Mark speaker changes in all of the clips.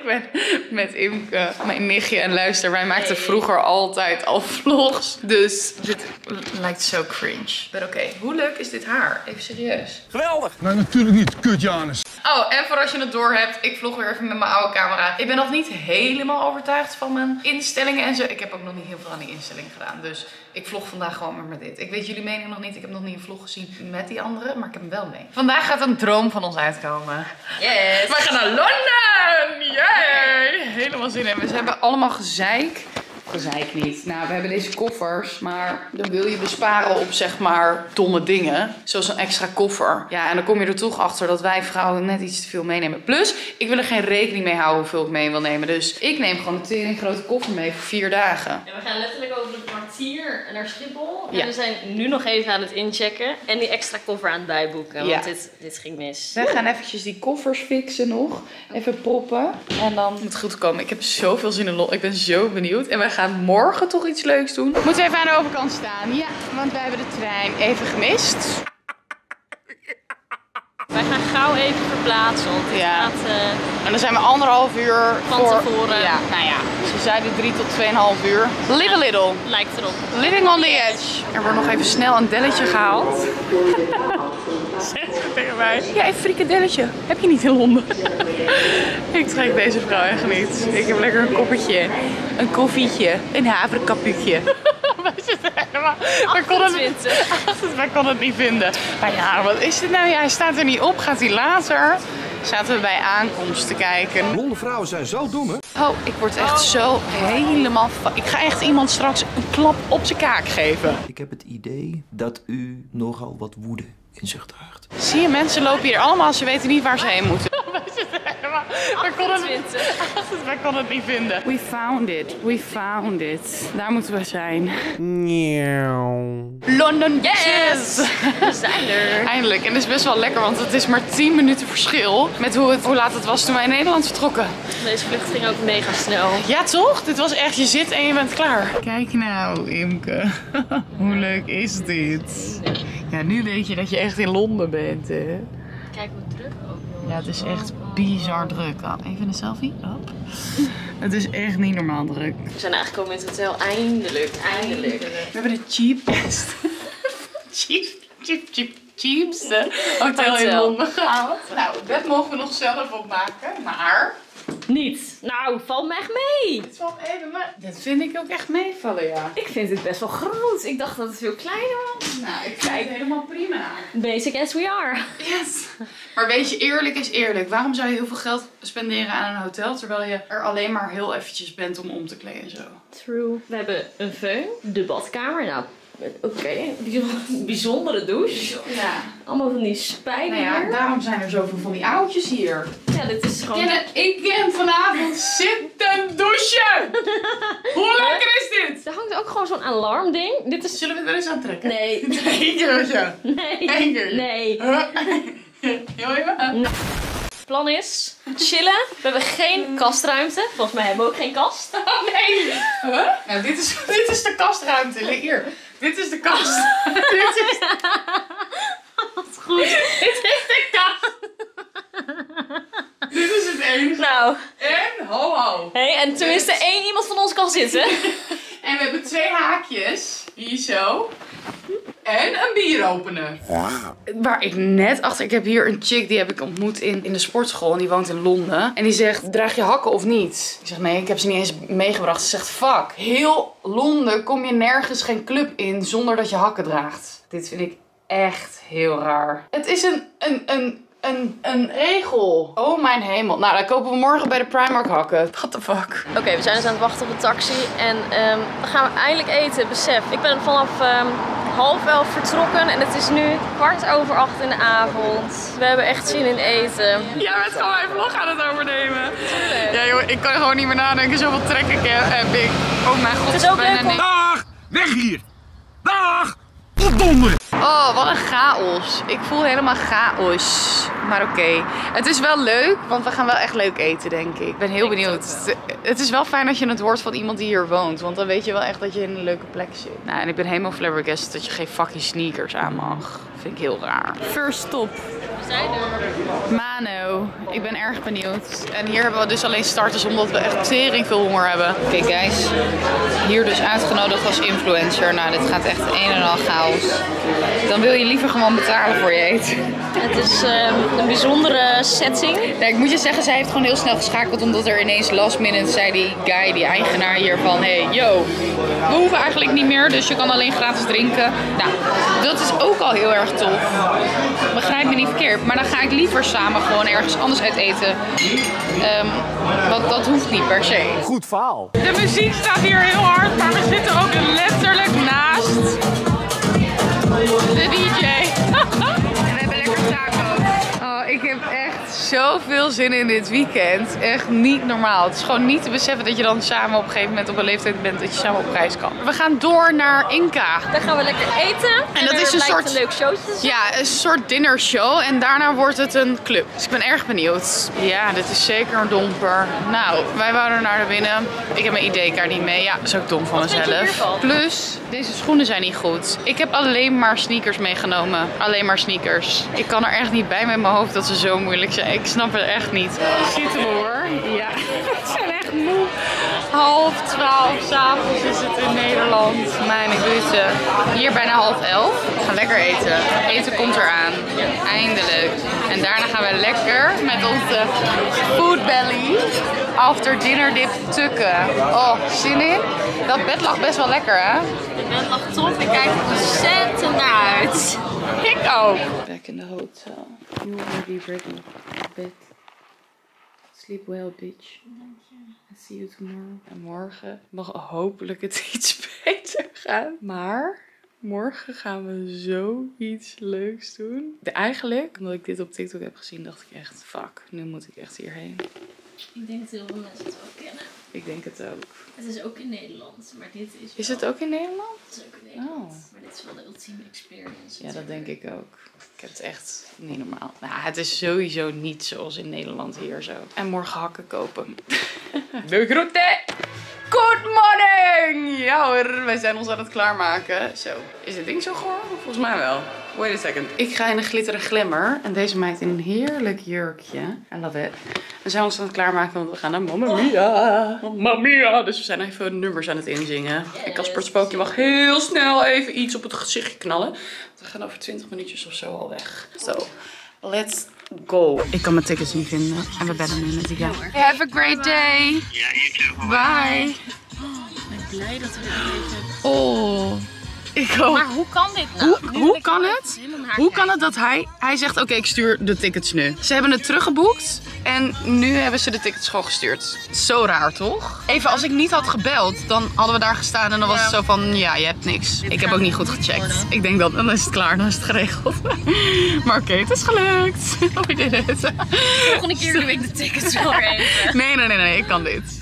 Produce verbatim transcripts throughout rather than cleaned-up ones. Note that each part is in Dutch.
Speaker 1: ben met Imke, mijn nichtje en luister. Wij maakten vroeger altijd al vlogs. Dus dit lijkt zo cringe. Maar oké, okay. Hoe leuk is dit haar? Even serieus.
Speaker 2: Geweldig! Nee, natuurlijk niet. Kut, Janus.
Speaker 1: Oh, en voor als je het door hebt, ik vlog weer even met mijn oude camera. Ik ben nog niet helemaal overtuigd van mijn instellingen en zo. Ik heb ook nog niet heel veel aan die instellingen gedaan. Dus ik vlog vandaag gewoon maar met dit. Ik weet jullie mening nog niet. Ik heb nog niet een vlog gezien met die andere, maar ik heb hem wel mee. Vandaag gaat een droom van ons uitkomen. Yes! We gaan naar Londen! Yay! Helemaal zin in. We hebben allemaal gezeik. Gezeik niet. Nou, we hebben deze koffers, maar dan wil je besparen op zeg maar domme dingen. Zoals een extra koffer. Ja, en dan kom je er toch achter dat wij vrouwen net iets te veel meenemen. Plus, ik wil er geen rekening mee houden hoeveel ik mee wil nemen. Dus ik neem gewoon een tering grote koffer mee voor vier dagen.
Speaker 3: En we gaan letterlijk over het kwartier naar Schiphol. En
Speaker 1: ja.
Speaker 3: we zijn nu nog even aan het inchecken. En die extra koffer aan het bijboeken.
Speaker 1: Ja.
Speaker 3: Want dit, dit ging mis.
Speaker 1: We gaan eventjes die koffers fixen nog. Even proppen. En dan moet het goed komen. Ik heb zoveel zin in Londen. Ik ben zo benieuwd. En wij gaan morgen toch iets leuks doen. Moeten we even aan de overkant staan. Ja, want wij hebben de trein even gemist.
Speaker 3: Wij gaan gauw even verplaatsen. Want dit
Speaker 1: Ja.
Speaker 3: gaat uh,
Speaker 1: En dan zijn we anderhalf uur
Speaker 3: van
Speaker 1: voor...
Speaker 3: tevoren.
Speaker 1: Ja, nou ja. Ze zeiden drie tot tweeënhalf uur. Little little.
Speaker 3: Lijkt erop.
Speaker 1: Living on the edge. Er wordt nog even snel een delletje gehaald. Zegt ze tegen mij. Ja, een frikadelletje. Heb je niet in Londen? Ik trek deze vrouw echt niet. Ik heb lekker een koppertje. Een koffietje. Een haverkapuutje. Wij zitten helemaal... Wij konden, het, wij konden het niet vinden. Maar ja, wat is dit nou? Ja, hij staat er niet op. Gaat hij later? Zaten we bij aankomst te kijken.
Speaker 2: Blonde vrouwen zijn zo dom, hè?
Speaker 1: Oh, ik word echt zo helemaal... Ik ga echt iemand straks een klap op zijn kaak geven.
Speaker 4: Ik heb het idee dat u nogal wat woede in zich draagt.
Speaker 1: Zie je, mensen lopen hier allemaal, ze weten niet waar ze heen moeten. Wij zitten helemaal... Wij konden, het, wij konden het niet vinden. We found it. We found it. Daar moeten we zijn. London, yes!
Speaker 3: We zijn er.
Speaker 1: Eindelijk. En het is best wel lekker, want het is maar tien minuten verschil met hoe, het, hoe laat het was toen wij in Nederland vertrokken.
Speaker 3: Deze vlucht ging ook mega snel.
Speaker 1: Ja, toch? Dit was echt, je zit en je bent klaar. Kijk nou, Imke. Hoe leuk is dit? Ja, nu weet je dat je echt in Londen bent, hè?
Speaker 3: Kijk hoe druk ook, jongens.
Speaker 1: Ja, het is echt bizar druk. Oh, even een selfie. Hop. Het is echt niet normaal druk.
Speaker 3: We zijn aangekomen in het hotel. Eindelijk, eindelijk.
Speaker 1: We hebben de cheapest, cheap, cheap, cheap, cheapste hotel, hotel in Londen gehaald. Nou, het bed mogen we nog zelf opmaken, maar...
Speaker 3: Niet. Nou, valt me echt mee.
Speaker 1: Dit valt even, maar dit vind ik ook echt meevallen, ja.
Speaker 3: Ik vind het best wel groot. Ik dacht dat het veel kleiner was.
Speaker 1: Nou, ik vind het helemaal prima.
Speaker 3: Basic as we are.
Speaker 1: Yes. Maar weet je, eerlijk is eerlijk. Waarom zou je heel veel geld spenderen aan een hotel, terwijl je er alleen maar heel eventjes bent om om te kleden en zo?
Speaker 3: True. We hebben een föhn, de badkamer. Nou, oké. Okay. Bijzondere douche.
Speaker 1: Ja.
Speaker 3: Allemaal van die spijlen.
Speaker 1: Nou ja, daarom zijn er zoveel van die oudjes hier.
Speaker 3: Ja, dit is gewoon...
Speaker 1: Ken, ik kan vanavond zitten douchen! Hoe lekker is dit?
Speaker 3: Er hangt ook gewoon zo'n alarmding. Dit is...
Speaker 1: Zullen we het wel eens aantrekken?
Speaker 3: Nee.
Speaker 1: Eén keertje.
Speaker 3: Nee.
Speaker 1: Eén keer.
Speaker 3: Nee.
Speaker 1: Heel even.
Speaker 3: Nee. Het plan is chillen. We hebben geen kastruimte. Volgens mij hebben we ook geen kast.
Speaker 1: Oh nee. Huh? Nou, dit is, dit is de kastruimte. Hier. Dit is de kast. Dit is...
Speaker 3: Wat goed.
Speaker 1: Dit is de kast. Dit is het enige.
Speaker 3: Nou.
Speaker 1: En ho ho.
Speaker 3: Hey, en tenminste is... één iemand van ons kan zitten.
Speaker 1: En we hebben twee haakjes. Hier zo. En een bieropener. Waar ik net achter... Ik heb hier een chick, die heb ik ontmoet in, in de sportschool. En die woont in Londen. En die zegt, draag je hakken of niet? Ik zeg, nee, ik heb ze niet eens meegebracht. Ze zegt, fuck. Heel Londen kom je nergens geen club in zonder dat je hakken draagt. Dit vind ik echt heel raar. Het is een... een, een Een, een regel. Oh mijn hemel. Nou, dan kopen we morgen bij de Primark hakken. What the fuck.
Speaker 3: Oké, okay, we zijn dus aan het wachten op de taxi. En um, dan gaan we eindelijk eten. Besef, ik ben vanaf um, half elf vertrokken. En het is nu kwart over acht in de avond. We hebben echt zin in eten. Jij bent gewoon mijn vlog aan het overnemen. Tuurlijk.
Speaker 1: Ja joh, ik kan gewoon niet meer nadenken. Zoveel trek ik heb ik. Oh mijn god.
Speaker 3: Het is ook leuk om...
Speaker 2: Dag! Weg hier! Dag! Opdonder!
Speaker 1: Oh, wat een chaos. Ik voel helemaal chaos. Maar oké. Okay. Het is wel leuk, want we gaan wel echt leuk eten, denk ik. Ik ben heel benieuwd. Het is wel fijn dat je het hoort van iemand die hier woont. Want dan weet je wel echt dat je in een leuke plek zit. Nou, en ik ben helemaal flabbergasted dat je geen fucking sneakers aan mag. Vind ik heel raar. First stop.
Speaker 3: We zijn er.
Speaker 1: Mano. Ik ben erg benieuwd. En hier hebben we dus alleen starters omdat we echt tering veel honger hebben. Oké okay, guys. Hier dus uitgenodigd als influencer. Nou, dit gaat echt een en al chaos. Dan wil je liever gewoon betalen voor je eten.
Speaker 3: Het is um, een bijzondere setting.
Speaker 1: Ja, ik moet je zeggen, zij heeft gewoon heel snel geschakeld. Omdat er ineens last minute zei die guy, die eigenaar hier van... Hey, yo, we hoeven eigenlijk niet meer. Dus je kan alleen gratis drinken. Nou, dat is ook al heel erg tof. Begrijp me niet verkeerd. Maar dan ga ik liever samen gewoon ergens anders uit eten. Um, want dat hoeft niet per se.
Speaker 2: Goed verhaal.
Speaker 1: De muziek staat hier heel hard. Maar we zitten ook letterlijk naast de D J. We hebben lekker taco. Oh, ik heb echt zoveel zin in dit weekend. Echt niet normaal. Het is gewoon niet te beseffen dat je dan samen op een gegeven moment op een leeftijd bent dat je samen op reis kan. We gaan door naar Inca.
Speaker 3: Daar gaan we lekker eten. En,
Speaker 1: en dat is een soort
Speaker 3: een leuk showtje.
Speaker 1: Ja, een soort dinnershow. En daarna wordt het een club. Dus ik ben erg benieuwd. Ja, dit is zeker een domper. Nou, wij wouden naar binnen. Ik heb mijn I D-kaart niet mee. Ja, dat is ook dom van mezelf. Plus, deze schoenen zijn niet goed. Ik heb alleen maar sneakers meegenomen. Alleen maar sneakers. Ik kan er echt niet bij met mijn hoofd dat ze zo moeilijk zijn. Ik snap het echt niet. Zitten we hoor. Ja, we zijn echt moe. Half twaalf s'avonds is het in Nederland. Mijn güte. Hier bijna half elf. We gaan lekker eten. Eten komt eraan. Eindelijk. En daarna gaan we lekker met onze food belly after dinner dip tukken. Oh, zin in? Dat bed lag best wel lekker, hè?
Speaker 3: Het bed lag top. Ik kijk er ontzettend naar uit.
Speaker 1: Ik ook. Back in the hotel. You will be ready. Bed. Sleep well, bitch. I see you tomorrow. En morgen mag hopelijk het iets beter gaan. Maar morgen gaan we zoiets leuks doen. De, eigenlijk, omdat ik dit op TikTok heb gezien, dacht ik echt, fuck, nu moet ik echt hierheen.
Speaker 3: Ik denk dat heel veel mensen het wel kennen.
Speaker 1: Ik denk het ook.
Speaker 3: Het is ook in Nederland, maar dit is wel...
Speaker 1: Is het ook in Nederland?
Speaker 3: Het is ook in Nederland,
Speaker 1: Oh.
Speaker 3: maar dit is wel de ultieme experience.
Speaker 1: Ja, dat denk ik ook. Ik heb het echt niet normaal. Nou, het is sowieso niet zoals in Nederland hier zo. En morgen hakken kopen. De groeten! Good morning! Ja hoor, wij zijn ons aan het klaarmaken. Zo, is dit ding zo goor? Volgens mij wel. Wait a second. Ik ga in een glitteren glimmer. En deze meid in een heerlijk jurkje. I love it. We zijn ons aan het klaarmaken, want we gaan naar Mamma Mia. Mamma Mia. Dus we zijn even nummers aan het inzingen. Yes. En Casper het Spookje mag heel snel even iets op het gezichtje knallen. We gaan over twintig minuutjes of zo al weg. Zo, so, let's go. Ik kan mijn tickets niet vinden. En we bellen nu met die guy. Have a great day.
Speaker 5: Ja, you too.
Speaker 1: Bye.
Speaker 3: Ik ben blij dat we dit weten.
Speaker 1: Oh. Ik ook.
Speaker 3: Maar hoe kan dit nou?
Speaker 1: Hoe, hoe kan het? Hoe kan het dat hij... Hij zegt, oké, okay, ik stuur de tickets nu. Ze hebben het teruggeboekt. En nu hebben ze de tickets gewoon gestuurd. Zo raar, toch? Even, als ik niet had gebeld, dan hadden we daar gestaan. En dan was het zo van, ja, je hebt niks. Ik heb ook niet goed gecheckt. Ik denk dat, dan is het klaar. Dan is het geregeld. Maar oké, okay, het is gelukt. We did it.
Speaker 3: Volgende keer doe ik de tickets wel even.
Speaker 1: Nee, nee, nee, nee. Ik kan dit.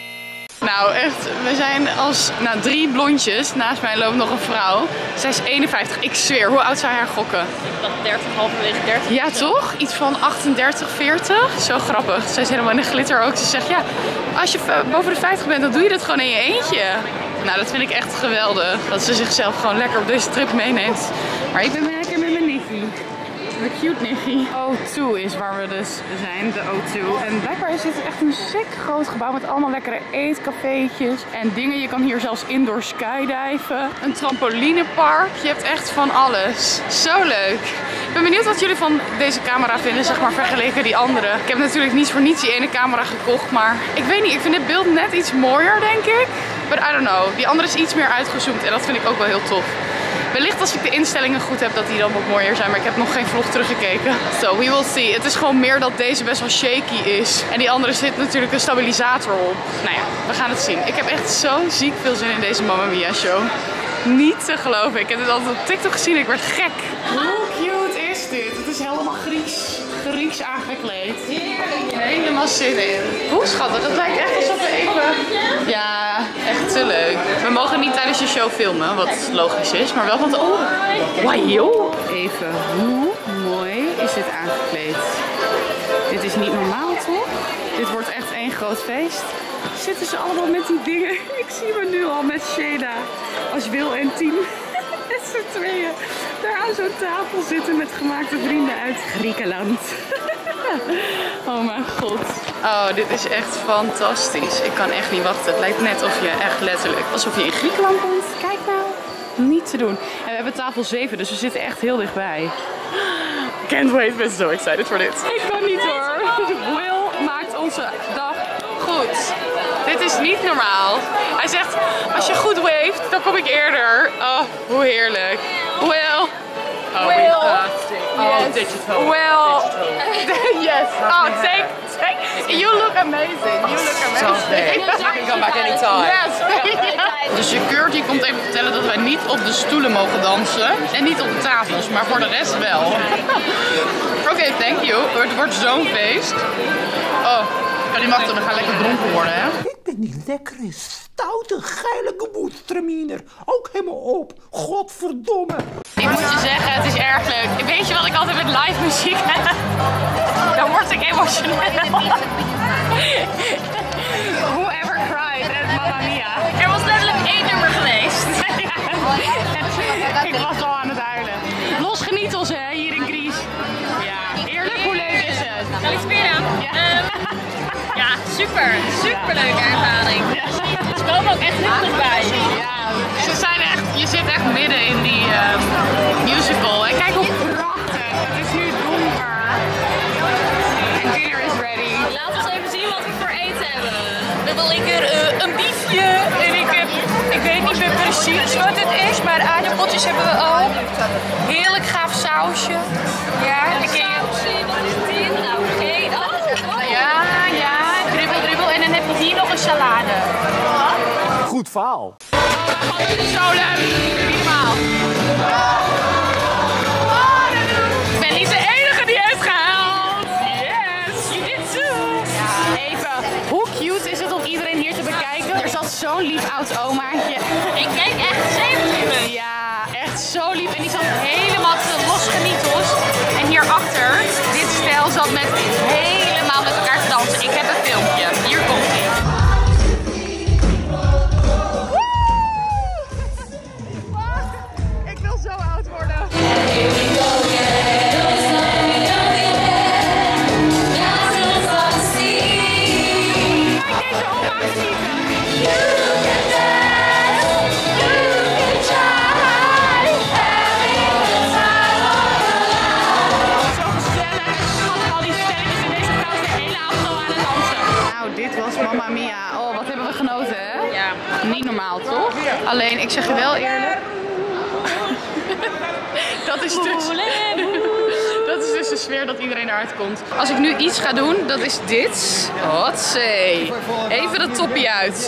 Speaker 1: Nou echt, we zijn als nou, drie blondjes. Naast mij loopt nog een vrouw. Zij is eenenvijftig. Ik zweer, hoe oud zou je haar gokken?
Speaker 3: Ik dacht dertig, halverwege dertig.
Speaker 1: Ja toch? Iets van achtendertig, veertig. Zo grappig. Zij is helemaal in de glitter ook. Ze zegt ja, als je boven de vijftig bent, dan doe je dat gewoon in je eentje. Nou, dat vind ik echt geweldig. Dat ze zichzelf gewoon lekker op deze trip meeneemt. Maar ik ben lekker met mijn niffie. Een cute niffie. O twee is waar we dus zijn, de O twee. En blijkbaar is dit echt een sick groot gebouw met allemaal lekkere eetcafeetjes en dingen. Je kan hier zelfs indoor skydiven. Een trampolinepark. Je hebt echt van alles. Zo leuk. Ik ben benieuwd wat jullie van deze camera vinden, zeg maar, vergeleken die andere. Ik heb natuurlijk niet voor niets die ene camera gekocht, maar ik weet niet, ik vind dit beeld net iets mooier, denk ik. But I don't know. Die andere is iets meer uitgezoomd en dat vind ik ook wel heel tof. Wellicht als ik de instellingen goed heb dat die dan wat mooier zijn, maar ik heb nog geen vlog teruggekeken. So, we will see. Het is gewoon meer dat deze best wel shaky is. En die andere zit natuurlijk een stabilisator op. Nou ja, we gaan het zien. Ik heb echt zo ziek veel zin in deze Mamma Mia show. Niet te geloven. Ik heb dit altijd op TikTok gezien. Ik werd gek. Hoe cute is dit? Het is helemaal Grieks. Grieks aangekleed. Helemaal zin in. Hoe schattig. Het lijkt echt alsof we even... Ja, echt te leuk. We mogen niet tijdens je show filmen, wat logisch is. Maar wel van... Oh, wow. Even, hoe mooi is dit aangekleed? is niet normaal, toch? Dit wordt echt één groot feest. Zitten ze allemaal met die dingen? Ik zie me nu al met Shayna als Wil en Tien. Met z'n tweeën daar aan zo'n tafel zitten met gemaakte vrienden uit Griekenland. Oh mijn god. Oh, dit is echt fantastisch. Ik kan echt niet wachten. Het lijkt net of je echt letterlijk, alsof je in Griekenland bent. Kijk nou. Niet te doen. En we hebben tafel zeven, dus we zitten echt heel dichtbij. Can't wait, ik ben zo excited voor dit. Ik kan niet hoor. Will maakt onze dag goed. Dit is niet normaal. Hij zegt, als je goed waved, dan kom ik eerder. Oh, hoe heerlijk. Will. Oh, Will. Oh, yes. Digital. Will. Digital. Yes. Oh, take, take. You look amazing. You look amazing.
Speaker 5: You can come back anytime.
Speaker 1: Yes. De security komt even vertellen dat wij niet op de stoelen mogen dansen. En niet op de tafels, maar voor de rest wel. Oké, okay, thank you. Het wordt zo'n feest. Oh, ik kan niet wachten. We gaan lekker dronken worden, hè?
Speaker 4: Ik ben die lekkere, stoute, geile gemoedstraminer. Ook helemaal op. Godverdomme.
Speaker 1: Ik moet je zeggen, het is erg leuk. Weet je wat ik altijd met live muziek heb? Dan word ik emotioneel. Whoever cried at Mamma Mia.
Speaker 3: Er was letterlijk één nummer geweest.
Speaker 1: Ik was al aan het huilen. Los genietels, hè, hier in Greece. Ja, eerlijk, hoe leuk is het?
Speaker 3: Zal ik spelen? Ja. Um, ja, super. Super leuke ervaring. Ze komen ook echt heel dichtbij.
Speaker 1: Ja, ze zijn echt, je zit echt midden in die uh, musical. En kijk hoe prachtig. Het is nu donker. En dinner is ready.
Speaker 3: Laat ons even zien wat we voor eten hebben. We hebben lekker uh, een biefje. En ik heb, ik weet niet meer precies wat het is, maar de aardappeltjes hebben we al.
Speaker 1: Heerlijk gaaf sausje. Ja, ik ken
Speaker 3: Sausje, wat is dit? Nou, geen. Oh, oh.
Speaker 1: Ja, ja, dribbel, dribbel. En dan heb je hier nog een salade.
Speaker 2: Goed verhaal.
Speaker 1: Oh, dit is zo leuk. Niet normaal. Ik ben niet de enige die heeft gehaald. Yes, you did too. Ja, even. Hoe cute is het om iedereen hier te bekijken? Er zat zo'n lief oud omaatje.
Speaker 3: Ik keek echt zevenentwintig.
Speaker 1: Ja, echt zo lief. En die zat helemaal te losgenietels. En hierachter, dit stel zat met helemaal met elkaar te dansen. Ik heb een filmpje. Hier komt ie. Ik wil zo oud worden. Kijk deze oma genieten. Zo gezellig. Al die stelletjes in deze kast de hele avond al aan het dansen. Nou, dit was Mamma Mia. Oh, wat hebben we genoten, hè?
Speaker 3: Ja.
Speaker 1: Niet normaal, toch? Alleen, ik zeg je wel eerlijk. Dat is dus... Dat is dus de sfeer dat iedereen eruit komt. Als ik nu iets ga doen, dat is dit. Hotzee. Even dat toppie uit.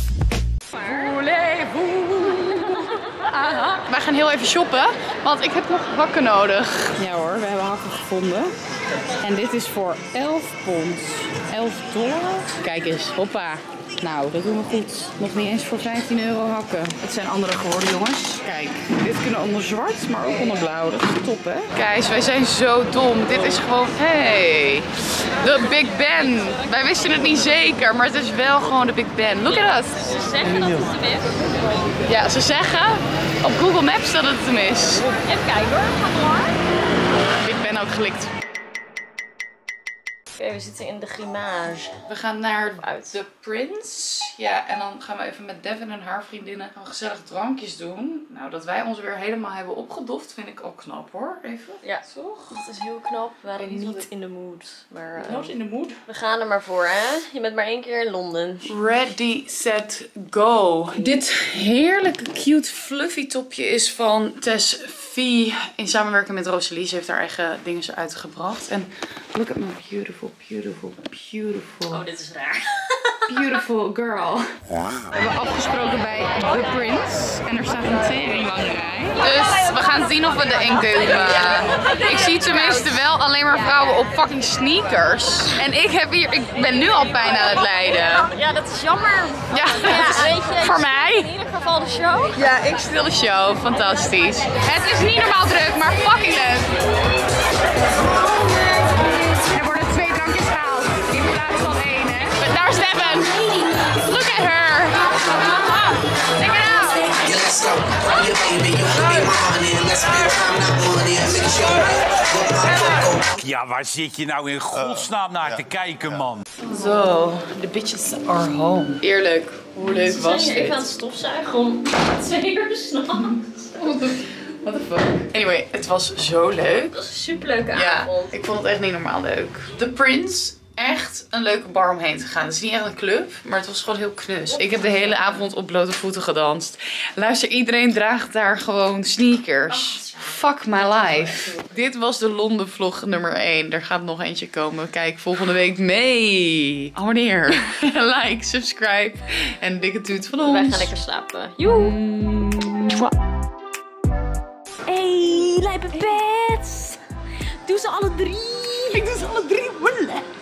Speaker 1: Wij gaan heel even shoppen, want ik heb nog hakken nodig. Ja hoor, we hebben hakken gevonden. En dit is voor elf pond. elf dollar? Kijk eens, hoppa. Nou, dat doen we goed. Nog niet eens voor vijftien euro hakken. Het zijn andere geworden, jongens. Kijk, dit kunnen onder zwart, maar ook onder blauw. Dat is top, hè? Kijk, wij zijn zo dom. Dit is gewoon, hey, de Big Ben. Wij wisten het niet zeker, maar het is wel gewoon de Big Ben. Look at us.
Speaker 3: Ze zeggen dat het hem is.
Speaker 1: Ja, ze zeggen op Google Maps dat het hem is.
Speaker 3: Even kijken hoor, ga maar.
Speaker 1: Big Ben ook gelikt.
Speaker 3: Oké, we zitten in de Grimage.
Speaker 1: We gaan naar
Speaker 3: Uit.
Speaker 1: The Prince. Ja, en dan gaan we even met Devin en haar vriendinnen gaan we gezellig drankjes doen. Nou, dat wij ons weer helemaal hebben opgedoft vind ik ook knap hoor. Even.
Speaker 3: Ja,
Speaker 1: toch?
Speaker 3: dat is heel knap. We waren
Speaker 1: Ik weet niet
Speaker 3: niet
Speaker 1: wat ik-
Speaker 3: in de mood. Maar uh,
Speaker 1: Not in the mood.
Speaker 3: we gaan er maar voor, hè? Je bent maar één keer in Londen.
Speaker 1: Ready, set, go. Dit heerlijke, cute, fluffy topje is van Tess V in samenwerking met Rosalie. Ze heeft haar eigen dingen uitgebracht. En look at my beautiful, beautiful, beautiful,
Speaker 3: Oh, dit is raar.
Speaker 1: beautiful girl. We hebben afgesproken bij The Prince. En er staat een teringlange rij. Dus we gaan zien of we erin kunnen. Ik zie tenminste wel alleen maar vrouwen op fucking sneakers. En ik heb hier, ik ben nu al pijn aan het lijden.
Speaker 3: Ja, dat is jammer.
Speaker 1: Ja,
Speaker 3: Ja, weet je,
Speaker 1: voor
Speaker 3: in
Speaker 1: mij.
Speaker 3: ieder geval de show.
Speaker 1: Ja, ik stil de show. Fantastisch. Het is niet normaal druk, maar fucking leuk. Er worden twee drankjes
Speaker 2: ja, waar zit je nou in godsnaam naar te kijken, man?
Speaker 1: Zo, de bitches are home. Eerlijk, hoe leuk
Speaker 3: Ze
Speaker 1: was
Speaker 3: zijn
Speaker 1: dit?
Speaker 3: even aan het stofzuigen om twee uur s'nachts.
Speaker 1: What the fuck? Anyway, het was zo leuk.
Speaker 3: Het was een superleuke
Speaker 1: Ja,
Speaker 3: avond.
Speaker 1: ik vond het echt niet normaal leuk. The Prince, echt een leuke bar om heen te gaan. Het is niet echt een club, maar het was gewoon heel knus. Ik heb de hele avond op blote voeten gedanst. Luister, iedereen draagt daar gewoon sneakers. Fuck my life. Dit was de Londen vlog nummer één. Er gaat nog eentje komen. Kijk volgende week mee. Abonneer. Like, subscribe. En een dikke toet van ons.
Speaker 3: Wij gaan lekker slapen. Joe! Hey, lijpe pets! Doe ze alle drie!
Speaker 1: Ik doe ze alle drie.